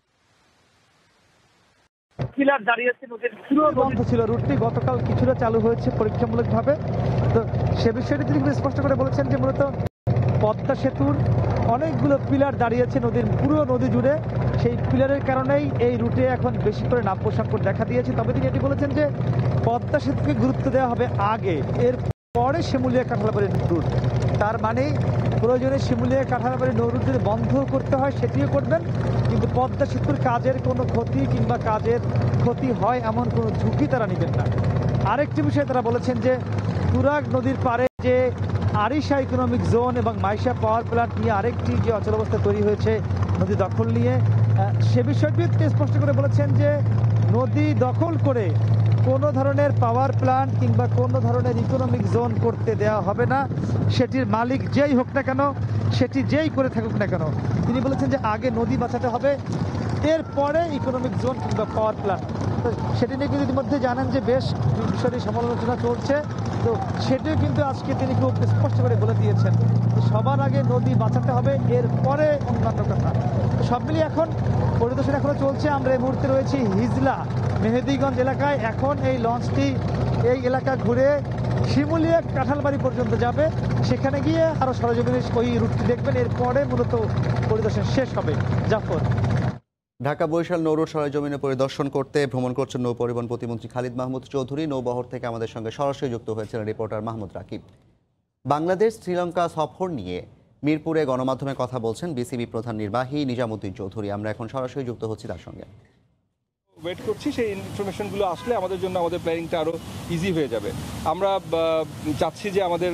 বন্ধ ছিল, রুটটি গতকাল কিছুটা চালু হয়েছে পরীক্ষামূলকভাবে। তো সে বিষয়টি তিনি স্পষ্ট করে বলেছেন যে মূলত পদ্মা সেতুর অনেকগুলো পিলার দাঁড়িয়েছে নদীর পুরো নদী জুড়ে, সেই পিলারের কারণেই এই রুটে এখন বেশি করে নাব্য সংকট দেখা দিয়েছে। তবে তিনি এটি বলেছেন যে পদ্মা সেতুকে গুরুত্ব দেওয়া হবে আগে, এর পরে শিমুলিয়া কাঁঠালবাড়ি রুট। তার মানে প্রয়োজনে শিমুলিয়া কাঁঠালবাড়ি নৌ রুট যদি বন্ধ করতে হয় সেটিও করবেন, কিন্তু পদ্মা সেতুর কাজের কোনো ক্ষতি কিংবা কাজের ক্ষতি হয় এমন কোনো ঝুঁকি তারা নেবেন না। আরেকটি বিষয় তারা বলেছেন যে তুরাগ নদীর পাড়ে যে আরিশা ইকোনমিক জোন এবং মাইশা পাওয়ার প্ল্যান্ট নিয়ে আরেকটি যে অচলাবস্থা তৈরি হয়েছে নদী দখল নিয়ে, সে বিষয়টি স্পষ্ট করে বলেছেন যে নদী দখল করে কোনো ধরনের পাওয়ার প্ল্যান্ট কিংবা কোনো ধরনের ইকোনমিক জোন করতে দেওয়া হবে না, সেটির মালিক যেই হোক না কেন, সেটি যেই করে থাকুক না কেন। তিনি বলেছেন যে আগে নদী বাঁচাতে হবে, এরপরে ইকোনমিক জোন কিংবা পাওয়ার প্ল্যান্ট। তো সেটি নিয়ে কিন্তু ইতিমধ্যে জানেন যে বেশ বিষয়টি সমালোচনা চলছে। তো সেটিও কিন্তু আজকে তিনি খুব স্পষ্ট করে বলে দিয়েছেন সবার আগে নদী বাঁচাতে হবে, এরপরে অন্যান্য কথা। সব মিলিয়ে এখন পরিদর্শন এখনো চলছে। আমরা এই মুহূর্তে রয়েছি হিজলা মেহেদিগঞ্জ এলাকায়। এখন এই লঞ্চটি এই এলাকা ঘুরে শিমুলিয়া কাঁঠালবাড়ি পর্যন্ত যাবে, সেখানে গিয়ে আরো সরজমিনে ওই রুটটি দেখবেন, এরপরে মূলত পরিদর্শন শেষ হবে। জাফর, ঢাকা বরিশাল নৌ রুট সরেজমিনে পরিদর্শন করতে ভ্রমণ করছেন নৌ পরিবহন প্রতিমন্ত্রী খালিদ মাহমুদ চৌধুরী। নৌবহর থেকে আমাদের সঙ্গে সরাসরি যুক্ত হয়েছেন রিপোর্টার মাহমুদ রাকিব। বাংলাদেশ শ্রীলঙ্কা সফর নিয়ে মিরপুরে গণমাধ্যমে কথা বলছেন বিসিবি প্রধান নির্বাহী নিজামুদ্দিন চৌধুরী। আমরা এখন সরাসরি যুক্ত হচ্ছি তার সঙ্গে। ওয়েট করছি, সেই ইনফরমেশনগুলো আসলে আমাদের জন্য আমাদের প্ল্যানিংটা আরও ইজি হয়ে যাবে। আমরা চাচ্ছি যে আমাদের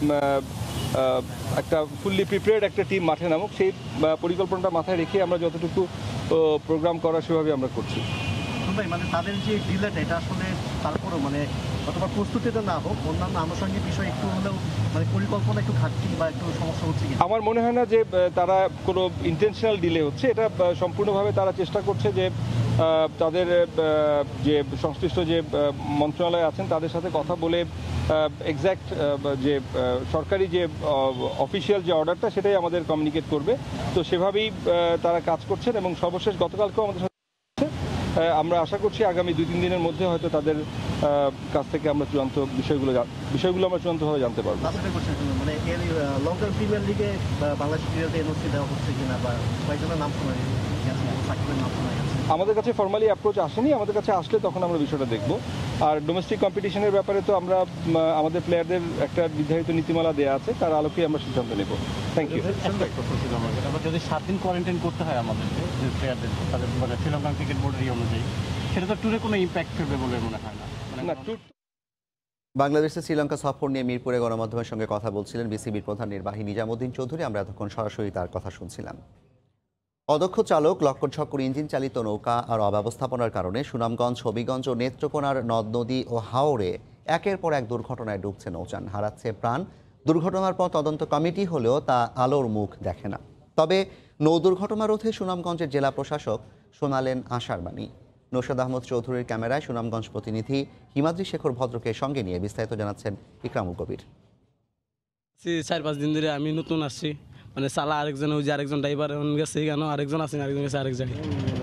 একটা ফুললি প্রিপেয়ার্ড একটা টিম মাঠে নামুক, সেই পরিকল্পনাটা মাথায় রেখে আমরা যতটুকু প্রোগ্রাম করা সেভাবে আমরা করছি। মানে তাদের যে ডিলেটা এটা আসলে তারপরেও মানে অথবা প্রস্তুতিতে না হোক, অন্যান্য আনুষঙ্গিক বিষয় একটু হলেও মানে পরিকল্পনা একটু ঘাটতি বা একটু সমস্যা হচ্ছে। আমার মনে হয় না যে তারা কোনো ইন্টেনশনাল ডিলে হচ্ছে, এটা সম্পূর্ণভাবে তারা চেষ্টা করছে যে তাদের যে সংশ্লিষ্ট যে মন্ত্রণালয় আছেন তাদের সাথে কথা বলে এক্স্যাক্ট যে সরকারি যে অফিসিয়াল যে অর্ডারটা সেটাই আমাদের কমিউনিকেট করবে। তো সেভাবেই তারা কাজ করছেন এবং সর্বশেষ গতকালকেও আমাদের সাথে আমরা আশা করছি আগামী দুই তিন দিনের মধ্যে হয়তো তাদের কাছ থেকে আমরা চূড়ান্ত বিষয়গুলো বিষয়গুলো আমরা চূড়ান্তভাবে জানতে পারবো। মানে লং টার্ম প্রিমিয়ার লিগে বাংলাদেশ ক্রিকেটে এনওসি দেওয়া হচ্ছে কিনা বা কয়েকজনের নাম শোনা সাকিবের নাম শোনা যাচ্ছে। আমাদের কাছে ফর্মালি অ্যাপ্রোচ আসেনি, আমাদের কাছে আসলে তখন আমরা বিষয়টা দেখব। আর ডোমেস্টিক কম্পিটিশনের ব্যাপারে তো আমরা আমাদের প্লেয়ারদের একটা নির্ধারিত নীতিমালা দেওয়া আছে, তার আলোকেই আমরা সিদ্ধান্ত নেব। Thank you. যদি সাত দিন কোয়ারেন্টাইন করতে হয় আমাদেরকে যে প্লেয়ারদের তাদের মানে শ্রীলঙ্কান ক্রিকেট বোর্ডের অনুযায়ী, সেটা তো ট্যুরে কোনো ইম্প্যাক্ট ফেলবে বলে মনে হয় না। না, ট্যুর বাংলাদেশের শ্রীলঙ্কা সফর নিয়ে মিরপুরে গণমাধ্যমের সঙ্গে কথা বলছিলেন বিসিবির প্রধান নির্বাহী নিজামুদ্দিন চৌধুরী। আমরা এতক্ষণ সরাসরি তার কথা শুনছিলাম। অদক্ষ চালক, লক্কর ঝক্কর ইঞ্জিন চালিত নৌকা আর অব্যবস্থাপনার কারণে সুনামগঞ্জ, হবিগঞ্জ ও নেত্রকোনার নদ নদী ও হাওরে একের পর এক দুর্ঘটনায় ডুবছে নৌযান, হারাচ্ছে প্রাণ। দুর্ঘটনার পর তদন্ত কমিটি হলেও তা আলোর মুখ দেখে না। তবে নৌ দুর্ঘটনা রোধে সুনামগঞ্জের জেলা প্রশাসক শোনালেন আশার বাণী। নৌশাদ আহমদ চৌধুরীর ক্যামেরায় সুনামগঞ্জ প্রতিনিধি হিমাদ্রি শেখর ভদ্রকে সঙ্গে নিয়ে বিস্তারিত জানাচ্ছেন ইকরামুল কবির। চার পাঁচ দিন ধরে আমি নতুন আসছি, মানে চালা আরেকজন ওই যে আরেকজন ড্রাইভার গেছে কেন, আরেকজন আছেন, আরেকজন গেছে আরেক জায়গায়।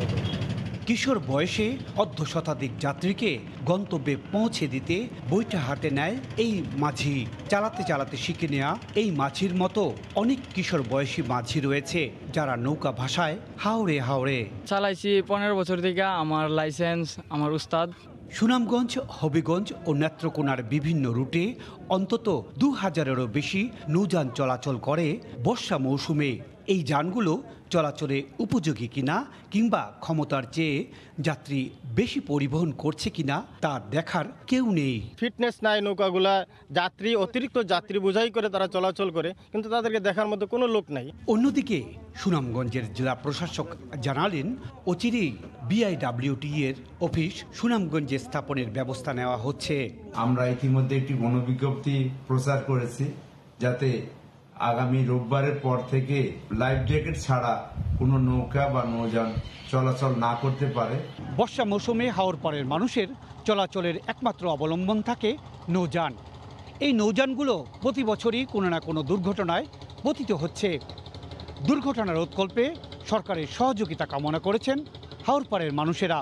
কিশোর বয়সে অর্ধ শতাধিক যাত্রীকে গন্তব্যে পৌঁছে দিতে বইটা হাতে নেয় এই মাঝি। চালাতে চালাতে শিখে নেওয়া এই মাঝির মতো অনেক কিশোর বয়সী মাঝি রয়েছে যারা নৌকা ভাষায় হাওড়ে হাওড়ে চালাইছি পনেরো বছর থেকে, আমার লাইসেন্স, আমার উস্তাদ। সুনামগঞ্জ, হবিগঞ্জ ও নেত্রকোনার বিভিন্ন রুটে অন্তত দু হাজারেরও বেশি নৌযান চলাচল করে বর্ষা মৌসুমে। এই যানগুলো চলাচলে উপযোগী কিনা কিংবা ক্ষমতার চেয়ে যাত্রী বেশি পরিবহন করছে কিনা তা দেখার কেউ নেই। ফিটনেস নাই নৌকাগুলা, যাত্রী অতিরিক্ত যাত্রী বোঝাই করে তারা চলাচল করে, কিন্তু তাদেরকে দেখার মতো কোনো লোক নাই। অন্যদিকে সুনামগঞ্জের জেলা প্রশাসক জানালেন অচিরেই বিআইডব্লিউটি এর অফিস সুনামগঞ্জে স্থাপনের ব্যবস্থা নেওয়া হচ্ছে। আমরা ইতিমধ্যে একটি গণবিজ্ঞপ্তি প্রচার করেছি যাতে আগামী রোববারের পর থেকে লাইফ জ্যাকেট ছাড়া কোনো নৌকা বা নৌযান চলাচল না করতে পারে। বর্ষা মৌসুমে হাওর পাড়ের মানুষের চলাচলের একমাত্র অবলম্বন থাকে নৌযান। এই নৌযানগুলো প্রতি বছরই কোনো না কোনো দুর্ঘটনায় পতিত হচ্ছে। দুর্ঘটনা রোধকল্পে সরকারের সহযোগিতা কামনা করেছেন হাওর পাড়ের মানুষেরা।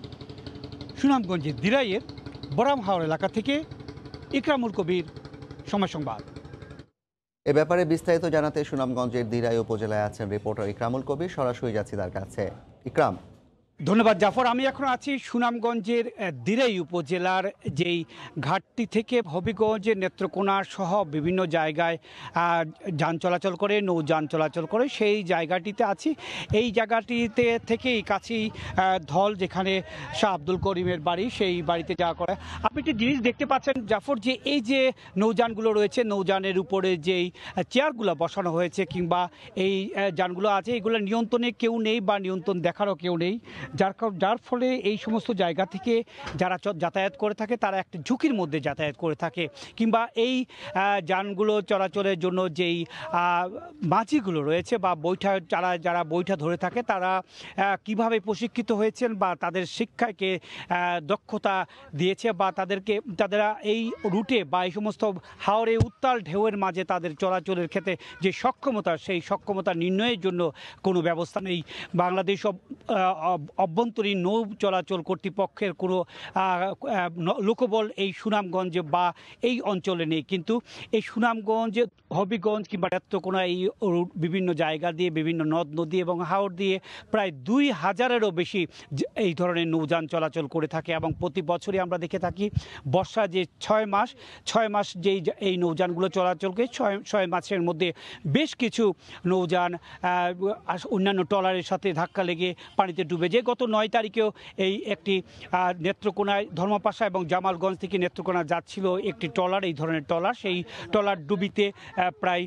সুনামগঞ্জের দিরাইয়ের বরাম হাওর এলাকা থেকে ইকরামুল কবির, সময় সংবাদ। এ ব্যাপারে বিস্তারিত জানাতে সুনামগঞ্জের দিরাই উপজেলায় আছেন রিপোর্টার ইকরামুল কবির। সরাসরি যাচ্ছি তার কাছে। ইকরাম। ধন্যবাদ জাফর। আমি এখন আছি সুনামগঞ্জের দিরাই উপজেলার যেই ঘাটটি থেকে হবিগঞ্জের নেত্রকোনা সহ বিভিন্ন জায়গায় যান চলাচল করে, নৌযান চলাচল করে, সেই জায়গাটিতে আছি। এই জায়গাটিতে থেকেই কাছেই ধল, যেখানে শাহ আব্দুল করিমের বাড়ি, সেই বাড়িতে যাওয়া করে। আপনি একটি জিনিস দেখতে পাচ্ছেন জাফর, যে এই যে নৌযানগুলো রয়েছে, নৌযানের উপরে যেই চেয়ারগুলো বসানো হয়েছে কিংবা এই যানগুলো আছে, এগুলো নিয়ন্ত্রণে কেউ নেই বা নিয়ন্ত্রণ দেখারও কেউ নেই, যার যার ফলে এই সমস্ত জায়গা থেকে যারা যাতায়াত করে থাকে তারা একটা ঝুঁকির মধ্যে যাতায়াত করে থাকে। কিংবা এই যানগুলো চলাচলের জন্য যেই মাঝিগুলো রয়েছে বা বৈঠা যারা যারা বৈঠা ধরে থাকে, তারা কিভাবে প্রশিক্ষিত হয়েছেন বা তাদের শিক্ষাকে দক্ষতা দিয়েছে বা তাদেরকে তারা এই রুটে বা এই সমস্ত হাওরে উত্তাল ঢেউয়ের মাঝে তাদের চলাচলের ক্ষেত্রে যে সক্ষমতা, সেই সক্ষমতা নির্ণয়ের জন্য কোনো ব্যবস্থা নেই। বাংলাদেশ অভ্যন্তরীণ নৌ চলাচল কর্তৃপক্ষের কোনো লোকবল এই সুনামগঞ্জে বা এই অঞ্চলে নেই। কিন্তু এই সুনামগঞ্জ, হবিগঞ্জ কিংবা নেত্রকোনা এই বিভিন্ন জায়গা দিয়ে, বিভিন্ন নদ নদী এবং হাওর দিয়ে প্রায় দুই হাজারেরও বেশি এই ধরনের নৌযান চলাচল করে থাকে। এবং প্রতি বছরই আমরা দেখে থাকি বর্ষা যে ছয় মাস ছয় মাস যেই এই নৌযানগুলো চলাচলকে ছয় ছয় মাসের মধ্যে বেশ কিছু নৌযান অন্যান্য ট্রলারের সাথে ধাক্কা লেগে পানিতে ডুবে যায়। গত নয় তারিখেও এই একটি নেত্রকোনায় ধর্মপাশা এবং জামালগঞ্জ থেকে নেত্রকোনা যাচ্ছিল একটি ট্রলার, এই ধরনের ট্রলার, সেই ট্রলার ডুবিতে প্রায়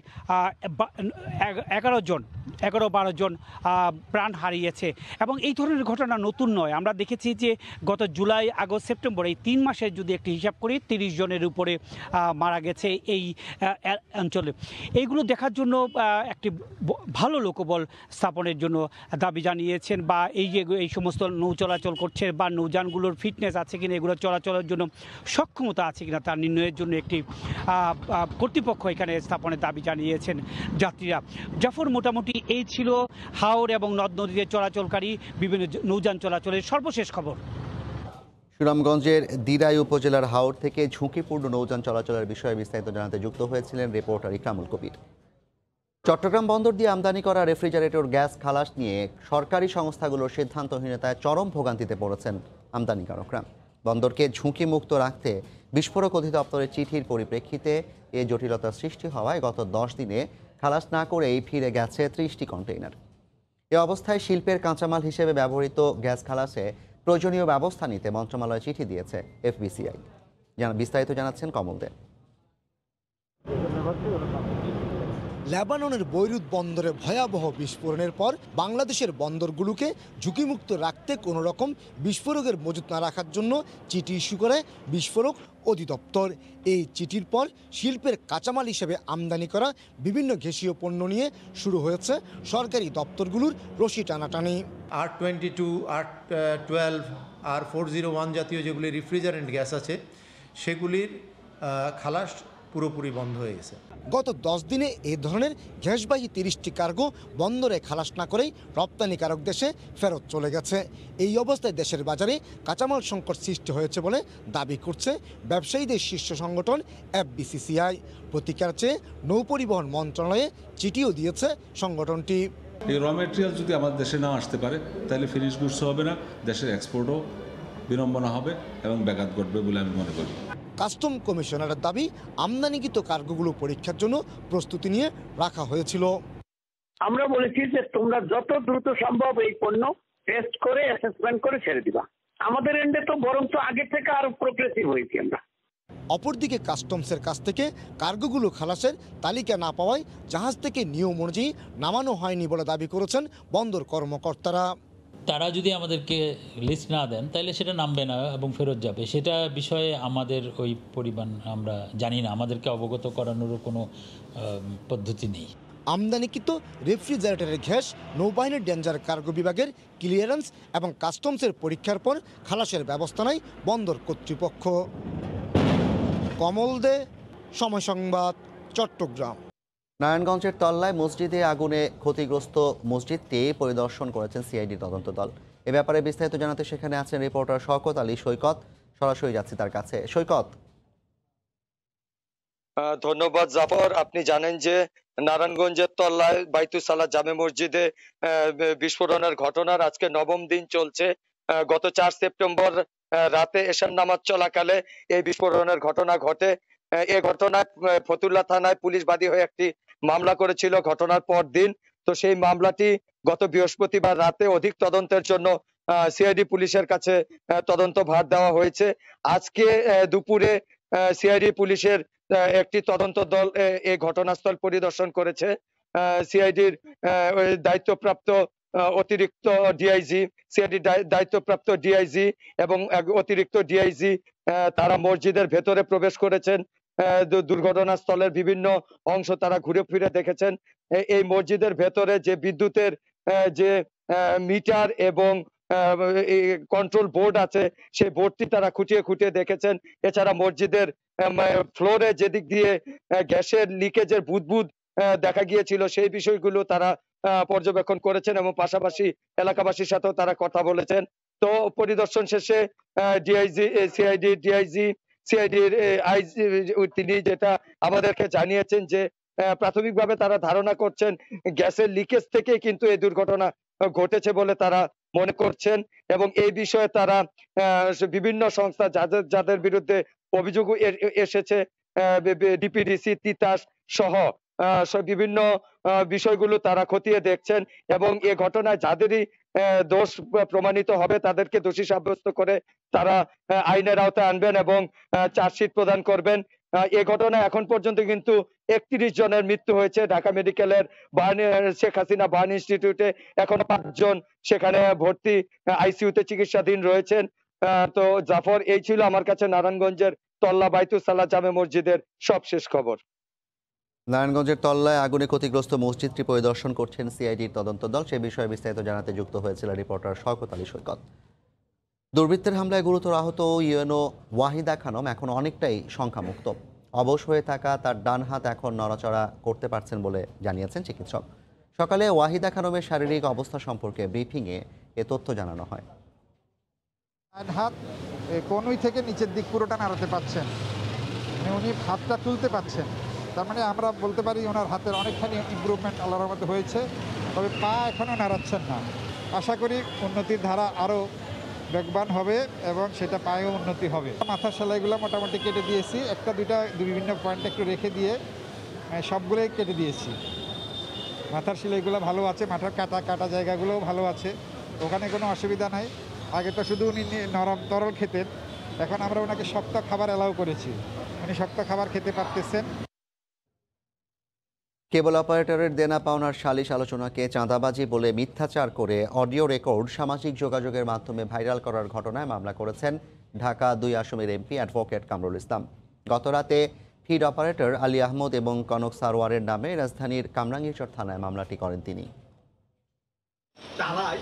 এগারো জন এগারো বারো জন প্রাণ হারিয়েছে। এবং এই ধরনের ঘটনা নতুন নয়, আমরা দেখেছি যে গত জুলাই, আগস্ট, সেপ্টেম্বর এই তিন মাসের যদি একটি হিসাব করি তিরিশ জনের উপরে মারা গেছে এই অঞ্চলে। এইগুলো দেখার জন্য একটি ভালো লোকবল স্থাপনের জন্য দাবি জানিয়েছেন বা এই যে এই সমস্ত নৌ চলাচল করছে বা নৌযানগুলোর ফিটনেস আছে কিনা, এগুলো চলাচলের জন্য সক্ষমতা আছে কিনা তার নির্ণয়ের জন্য একটি কর্তৃপক্ষ এখানে স্থাপনের দাবি জানিয়েছেন যাত্রীরা। জাফর, মোটামুটি এই ছিল হাওর এবং নদ নদীতে চলাচলকারী বিভিন্ন নৌযান চলাচলের সর্বশেষ খবর। সুনামগঞ্জের দিরাই উপজেলার হাওর থেকে ঝুঁকিপূর্ণ নৌযান চলাচলের বিষয়ে বিস্তারিত জানাতে যুক্ত হয়েছিলেন রিপোর্টার ইকরামুল কবির। চট্টগ্রাম বন্দর দিয়ে আমদানি করা রেফ্রিজারেটর গ্যাস খালাস নিয়ে সরকারি সংস্থাগুলোর সিদ্ধান্তহীনতায় চরম ভোগান্তিতে পড়েছেন আমদানিকারকরা। বন্দরকে ঝুঁকিমুক্ত রাখতে বিস্ফোরক অধিদপ্তরের চিঠির পরিপ্রেক্ষিতে এ জটিলতার সৃষ্টি হওয়ায় গত দশ দিনে খালাস না করেই ফিরে গেছে ত্রিশটি কন্টেইনার। এ অবস্থায় শিল্পের কাঁচামাল হিসেবে ব্যবহৃত গ্যাস খালাসে প্রয়োজনীয় ব্যবস্থা নিতে মন্ত্রণালয় চিঠি দিয়েছে এফবিসিআই। বিস্তারিত জানাচ্ছেন কমল দে। লেবাননের বৈরুত বন্দরে ভয়াবহ বিস্ফোরণের পর বাংলাদেশের বন্দরগুলোকে ঝুঁকিমুক্ত রাখতে কোনো রকম বিস্ফোরকের মজুত না রাখার জন্য চিঠি ইস্যু করে বিস্ফোরক অধিদপ্তর। এই চিঠির পর শিল্পের কাঁচামাল হিসেবে আমদানি করা বিভিন্ন গ্যাসীয় পণ্য নিয়ে শুরু হয়েছে সরকারি দপ্তরগুলোর রশি টানাটানি। R twenty two R twelve R four zero one জাতীয় যেগুলি রেফ্রিজারেন্ট গ্যাস আছে, সেগুলির খালাস পুরোপুরি বন্ধ হয়ে গেছে। গত দশ দিনে এ ধরনের গ্যাসবাহী তিরিশটি কার্গো বন্দরে খালাস না করেই রপ্তানিকারক দেশে ফেরত চলে গেছে। এই অবস্থায় দেশের বাজারে কাঁচামাল সংকট সৃষ্টি হয়েছে বলে দাবি করছে ব্যবসায়ীদের শীর্ষ সংগঠন এফবিসিসিআই। প্রতিকার চেয়ে নৌপরিবহন মন্ত্রণালয়ে চিঠিও দিয়েছে সংগঠনটি। এই র মেটেরিয়াল যদি আমাদের দেশে না আসতে পারে তাহলে ফিনিশ গুডস হবে না, দেশের এক্সপোর্টও বিড়ম্বনা হবে এবং ব্যাঘাত ঘটবে বলে আমি মনে করি। কাস্টম কমিশনারের দাবি, আমদানিকৃত কার্গোগুলো পরীক্ষার জন্য প্রস্তুতি নিয়ে রাখা হয়েছিল। আমরা বলেছি যে তোমরা যত দ্রুত সম্ভব এই পণ্য টেস্ট করে অ্যাসেসমেন্ট করে ছেড়ে দিবা। আমাদের এন্ডে তো বরঞ্চ আগে থেকে আরো প্রোগ্রেসিভ হয়েছি আমরা। অপরদিকে কাস্টমসের কাছ থেকে কার্গোগুলো খালাসের তালিকা না পাওয়ায় জাহাজ থেকে নিয়ম অনুযায়ী নামানো হয়নি বলে দাবি করেছেন বন্দর কর্মকর্তারা। তারা যদি আমাদেরকে লিস্ট না দেন তাহলে সেটা নামবে না এবং ফেরত যাবে, সেটা বিষয়ে আমাদের ওই পরিমাণ আমরা জানি না, আমাদেরকে অবগত করানোরও কোনো পদ্ধতি নেই। আমদানিকৃত রেফ্রিজারেটরের গ্যাস নৌবাহিনীর ডেঞ্জার কার্গো বিভাগের ক্লিয়ারেন্স এবং কাস্টমসের পরীক্ষার পর খালাসের ব্যবস্থা নেয় বন্দর কর্তৃপক্ষ। কমল দে, সময় সংবাদ, চট্টগ্রাম। নারায়ণগঞ্জের তল্লায় মসজিদে আগুনে ক্ষতিগ্রস্ত মসজিদটি পরিদর্শন করেছেন সিআইডি তদন্ত দল। এ ব্যাপারে বিস্তারিত জানাতে সেখানে আছেন রিপোর্টার শওকত আলী সৈকত। সরাসরি যাচ্ছি তার কাছে। সৈকত। ধন্যবাদ জাফর। আপনি জানেন যে নারায়ণগঞ্জের তল্লায় বাইতুস সালাহ জামে মসজিদে বিস্ফোরণের ঘটনার আজকে নবম দিন চলছে। গত চার সেপ্টেম্বর রাতে এশার নামাজ চলাকালে এই বিস্ফোরণের ঘটনা ঘটে। এই ঘটনায় ফতুল্লা থানায় পুলিশ বাদী হয়ে একটি মামলা করেছিল ঘটনার পর দিন। তো সেই মামলাটি গত বৃহস্পতিবার রাতে অধিক তদন্তের জন্য সিআইডি পুলিশের কাছে তদন্ত ভার দেওয়া হয়েছে। আজকে দুপুরে সিআইডি পুলিশের একটি তদন্ত দল এই ঘটনাস্থল পরিদর্শন করেছে। সিআইডির দায়িত্বপ্রাপ্ত অতিরিক্ত ডিআইজি, সিআইডি দায়িত্বপ্রাপ্ত ডিআইজি এবং অতিরিক্ত ডিআইজি তারা মসজিদের ভেতরে প্রবেশ করেছেন। দুর্ঘটনাস্থলের বিভিন্ন অংশ তারা ঘুরে ফিরে দেখেছেন। এই মসজিদের ভেতরে যে বিদ্যুতের যে মিটার এবং কন্ট্রোল বোর্ড আছে সেই বোর্ডটি তারা খুঁটিয়ে খুঁটিয়ে দেখেছেন। এছাড়া মসজিদের ফ্লোরে যেদিক দিয়ে গ্যাসের লিকেজের বুদবুদ দেখা গিয়েছিল সেই বিষয়গুলো তারা পর্যবেক্ষণ করেছেন এবং পাশাপাশি এলাকাবাসীর সাথেও তারা কথা বলেছেন। তো পরিদর্শন শেষে ডিআইজি, সিআইডি ডিআইজি, সিআইডির আইজি তিনি যেটা আমাদেরকে জানিয়েছেন যে প্রাথমিকভাবে তারা ধারণা করছেন গ্যাসের লিকেজ থেকে কিন্তু এই দুর্ঘটনা ঘটেছে বলে তারা মনে করছেন এবং এই বিষয়ে তারা বিভিন্ন সংস্থা যাদের যাদের বিরুদ্ধে অভিযোগ এসেছে ডিপিডিসি, তিতাস সহ বিভিন্ন বিষয়গুলো তারা খতিয়ে দেখছেন এবং এ ঘটনায় যাদেরই দোষ প্রমাণিত হবে তাদেরকে দোষী সাব্যস্ত করে তারা আইনের আওতায় আনবেন এবং চার্জশিট প্রদান করবেন। এ ঘটনায় এখন পর্যন্ত কিন্তু একত্রিশ জনের মৃত্যু হয়েছে। ঢাকা মেডিকেলের বার্ন শেখ হাসিনা বার্ন ইনস্টিটিউটে এখনো পাঁচজন সেখানে ভর্তি আইসিইউতে চিকিৎসাধীন রয়েছেন। তো জাফর, এই ছিল আমার কাছে নারায়ণগঞ্জের তল্লা বাইতুস সালাহ জামে মসজিদের সবশেষ খবর। নারায়ণগঞ্জের তল্লায় আগুনে ক্ষতিগ্রস্ত মসজিদটি পরিদর্শন করছেন সিআইডির তদন্ত দল। সে বিষয়ে বিস্তারিত জানাতে যুক্ত হয়েছিল রিপোর্টার শওকত আলী সৈকত। দুর্বৃত্তের হামলায় গুরুতর আহত ইউএনও ওয়াহিদা খানম এখন অনেকটাই সংখ্যামুক্ত। অবশ হয়ে থাকা তার ডান হাত এখন নড়াচড়া করতে পারছেন বলে জানিয়েছেন চিকিৎসক। সকালে ওয়াহিদা খানমের শারীরিক অবস্থা সম্পর্কে ব্রিফিংয়ে এ তথ্য জানানো হয়। ডান হাত কনুই থেকে নিচের দিক পুরোটা নাড়াতে পারছেন, উনি হাতটা তুলতে পারছেন। তার মানে আমরা বলতে পারি ওনার হাতের অনেকখানি ইমপ্রুভমেন্ট আল্লাহর মধ্যে হয়েছে, তবে পা এখনও নাড়াচ্ছেন না। আশা করি উন্নতির ধারা আরও বেগবান হবে এবং সেটা পায়েও উন্নতি হবে। মাথার সেলাইগুলো মোটামুটি কেটে দিয়েছি, একটা দুইটা বিভিন্ন পয়েন্ট একটু রেখে দিয়ে সবগুলোই কেটে দিয়েছি। মাথার সেলাইগুলো ভালো আছে, মাথার কাটা কাটা জায়গাগুলোও ভালো আছে, ওখানে কোনো অসুবিধা নাই। আগে তো শুধু উনি নরম তরল খেতেন, এখন আমরা ওনাকে শক্ত খাবার অ্যালাউ করেছি, উনি শক্ত খাবার খেতে পারতেছেন। কেবল অপারেটরের দেনা পাওনার সালিশ আলোচনাকে চাঁদাবাজি বলে মিথ্যাচার করে অডিও রেকর্ড সামাজিক যোগাযোগের মাধ্যমে ভাইরাল করার ঘটনায় মামলা করেছেন ঢাকা দুই আসনের এমপি অ্যাডভোকেট কামরুল ইসলাম। গতরাতে ফিড অপারেটর আলী আহমদ এবং কনক সারোয়ারের নামে রাজধানীর কামরাঙ্গীরচর থানায় মামলাটি করেন তিনি। তারাই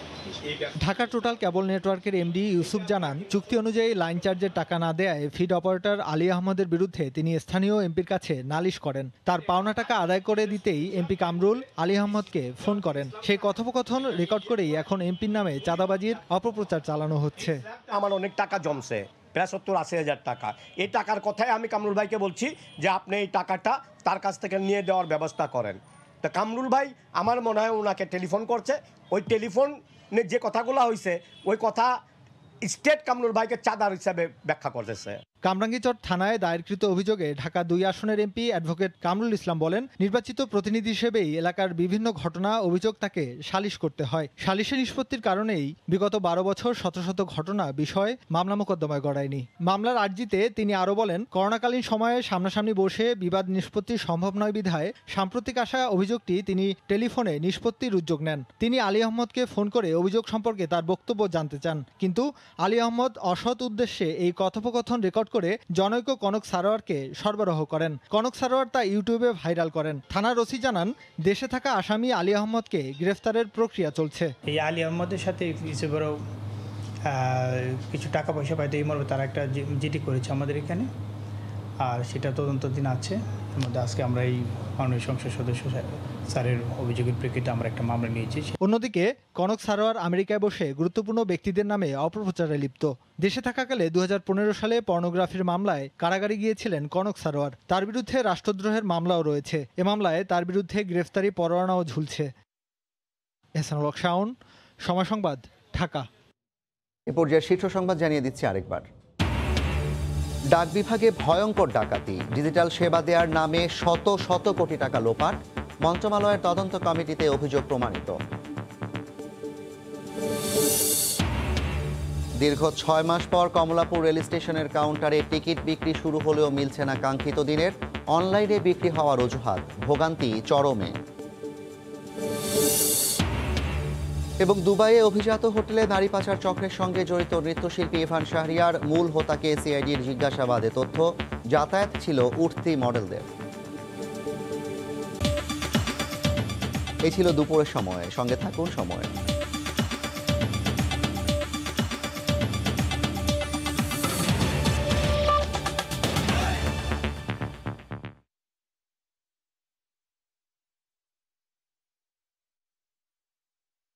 ঢাকা টোটাল কেবল নেটওয়ার্কের এমডি ইউসুফ জানান, চুক্তি অনুযায়ী লাইন চার্জের টাকা না দেয়ায় ফিড অপারেটর আলী আহমদের বিরুদ্ধে তিনি স্থানীয় এমপির কাছে নালিশ করেন। তার পাওনা টাকা আদায় করে দিতেই এমপি কামরুল আলী আহমদকে ফোন করেন। সেই কথোপকথন রেকর্ড করেই এখন এমপির নামে চাঁদাবাজির অপপ্রচার চালানো হচ্ছে। আমার অনেক টাকা জমছে, প্রায় সত্তর আশি হাজার টাকা। এই টাকার কথাই আমি কামরুল ভাইকে বলছি যে আপনি এই টাকাটা তার কাছ থেকে নিয়ে দেওয়ার ব্যবস্থা করেন। তো কামরুল ভাই আমার মনে হয় ওনাকে টেলিফোন করছে, ওই টেলিফোনে যে কথাগুলো হয়েছে ওই কথা স্টেট কামরুল ভাইকে চাঁদার হিসাবে ব্যাখ্যা করতেছে। কামরাঙ্গীরচর থানায় দায়েরকৃত অভিযোগে ঢাকা দুই আসনের এমপি অ্যাডভোকেট কামরুল ইসলাম বলেন, নির্বাচিত প্রতিনিধি হিসেবেই এলাকার বিভিন্ন ঘটনা অভিযোগ তাকে সালিশ করতে হয়। সালিশে নিষ্পত্তির কারণেই বিগত বারো বছর শত শত ঘটনা বিষয়ে মামলা মোকদ্দমায় গড়ায়নি। মামলার আর্জিতে তিনি আরও বলেন, করোনাকালীন সময়ে সামনাসামনি বসে বিবাদ নিষ্পত্তি সম্ভব নয় বিধায় সাম্প্রতিক আসা অভিযোগটি তিনি টেলিফোনে নিষ্পত্তির উদ্যোগ নেন। তিনি আলী আহমদকে ফোন করে অভিযোগ সম্পর্কে তার বক্তব্য জানতে চান, কিন্তু আলী আহমদ অসৎ উদ্দেশ্যে এই কথোপকথন রেকর্ড করে জনৈক কনক সারোয়ারকে সরবরাহ করেন। কনক সারোয়ার তা ইউটিউবে ভাইরাল করেন। থানার ওসি জানান, দেশে থাকা আসামি আলী আহমদকে গ্রেফতারের প্রক্রিয়া চলছে। এই আলী আহমদের সাথে কিছু বড় কিছু টাকা পয়সা পাইতে এই মর্মে তারা একটা জিডি করেছে আমাদের এখানে, আর সেটা তদন্তাধীন আছে। এর মধ্যে আজকে আমরা এই মাননীয় সংসদ সদস্য স্যারের অভিযোগের প্রেক্ষিতে আমরা একটা মামলা নিয়েছি। অন্যদিকে কনক সারোয়ার আমেরিকায় বসে গুরুত্বপূর্ণ ব্যক্তিদের নামে অপপ্রচারে লিপ্ত। দেশে থাকাকালে দু হাজার পনেরো সালে পর্নোগ্রাফির মামলায় কারাগারে গিয়েছিলেন কনক সারোয়ার। তার বিরুদ্ধে রাষ্ট্রদ্রোহের মামলাও রয়েছে। এ মামলায় তার বিরুদ্ধে গ্রেফতারি পরোয়ানাও ঝুলছে। এহসানুল হক শাওন, সময় সংবাদ, ঢাকা। এ পর্যায়ে শীর্ষ সংবাদ জানিয়ে দিচ্ছি আরেকবার। ডাক বিভাগে ভয়ঙ্কর ডাকাতি, ডিজিটাল সেবা দেওয়ার নামে শত শত কোটি টাকা লোপাট, মন্ত্রণালয়ের তদন্ত কমিটিতে অভিযোগ প্রমাণিত। দীর্ঘ ছয় মাস পর কমলাপুর রেল স্টেশনের কাউন্টারে টিকিট বিক্রি শুরু হলেও মিলছে না কাঙ্ক্ষিত দিনের, অনলাইনে বিক্রি হওয়ার অজুহাত, ভোগান্তি চরমে। এবং দুবাইয়ে অভিজাত হোটেলে নারী পাচার চক্রের সঙ্গে জড়িত নৃত্যশিল্পী ইরফান শাহরিয়ার মূল হোতাকে সিআইডির জিজ্ঞাসাবাদে তথ্য, যাতায়াত ছিল উঠতি মডেলদের। এই ছিল দুপুরের সময়, সঙ্গে থাকুন সময়।